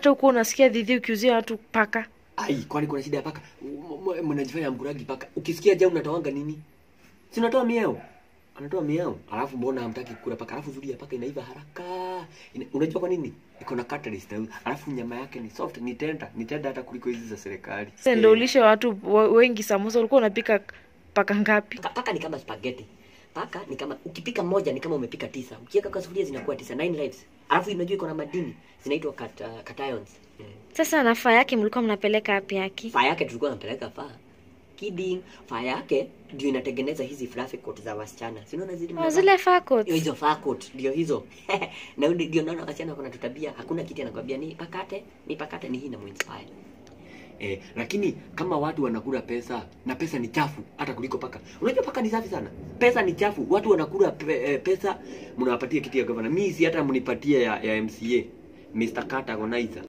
hata uko unasikia dhidhi ukiuzia watu paka. Ai, kwani kuna shida ya paka? Mnajifanya mkuragi paka. Ukisikia jao unatoanga nini? Si unatoa miao. Anatoa miao. Alafu mbona hamtaki kula paka? Alafu zuri ya paka inaiva haraka. Unajua kwa nini? Iko na catalyst. Alafu nyama yake ni soft, ni tender hata kuliko hizi za serikali. Sasa ndio ulishe watu wengi samosa. Ulikuwa unapika paka ngapi? Paka ni kama spaghetti. Paka ni kama ukipika moja ni kama umepika 9. Ukiweka kwa sufuria zinakuwa 9, 9 lives. Alafu unajua iko na madini zinaitwa cations. Sasa na faa yake mlikuwa mnapeleka wapi yake? Faa yake tulikuwa tunapeleka kidding. Faa yake ndio inatengeneza hizi fluffy coat za wasichana. Si unaona zile zile fur coat? Hizo fur coat ndio hizo. Na ndio naona wasichana kuna tutabia, hakuna kitu anakuambia ni pakate ni hii na muinspire. Lakini kama watu wanakula pesa na pesa ni chafu hata kuliko paka. Unajua paka ni safi sana. Pesa ni chafu. Watu wanakula pesa, mnawapatia kitu ya governor. Mimi si hata mnipatie ya MCA. Mr. Carter Agonizer.